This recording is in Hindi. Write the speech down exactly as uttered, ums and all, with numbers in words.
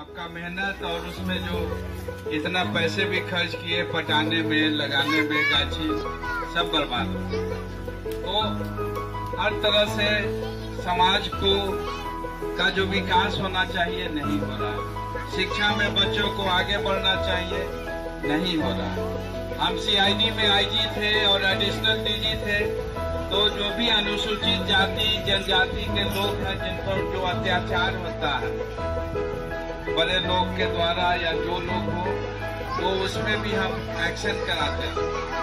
आपका मेहनत और उसमें जो इतना पैसे भी खर्च किए पटाने में, लगाने में गाछी, सब बर्बाद हो। तो हर तरह से समाज को का जो विकास होना चाहिए नहीं हो रहा। शिक्षा में बच्चों को आगे बढ़ना चाहिए, नहीं हो रहा। हम सीआईडी में आईजी थे और एडिशनल डीजी थे, तो जो भी अनुसूचित जाति जनजाति के लोग हैं जिन पर जो अत्याचार होता है बड़े लोग के द्वारा या जो लोग हो, तो उसमें भी हम एक्शन कराते हैं।